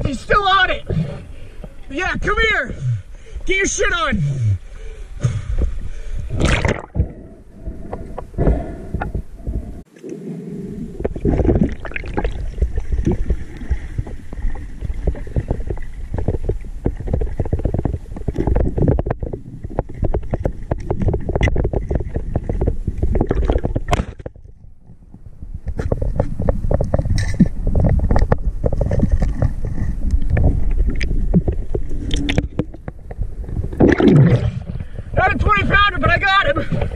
He's still on it. Yeah, come here. Get your shit on. Not a 20-pounder, but I got him.